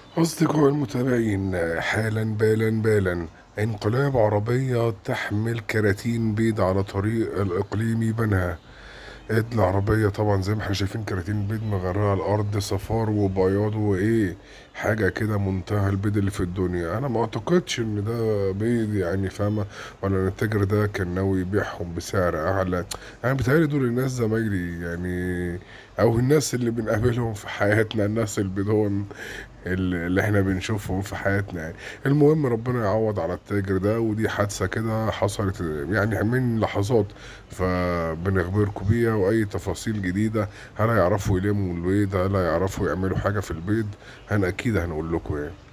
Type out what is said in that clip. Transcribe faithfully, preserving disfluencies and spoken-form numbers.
أصدقائي المتابعين، حالا بالا بالا انقلاب عربية تحمل كراتين بيض على طريق الإقليمي بنها. العربية طبعا زي ما احنا شايفين كراتين بيض مغرقة الأرض صفار وبياض وإيه، حاجة كده منتهى البيض اللي في الدنيا. أنا ما أعتقدش إن ده بيض يعني فاهمة، ولا إن التاجر ده كان ناوي يبيعهم بسعر أعلى. أنا بيتهيألي دول الناس زمايلي يعني، أو الناس اللي بنقابلهم في حياتنا، الناس البيضون اللي اللي احنا بنشوفهم في حياتنا يعني. المهم ربنا يعوض على التاجر ده، ودي حادثة كده حصلت يعني من لحظات، فبنخبركم بيها. وأي تفاصيل جديدة، هل هيعرفوا يلموا البيض، هل هيعرفوا يعملوا حاجة في البيض، هن أكيد هنقول لكم يعني.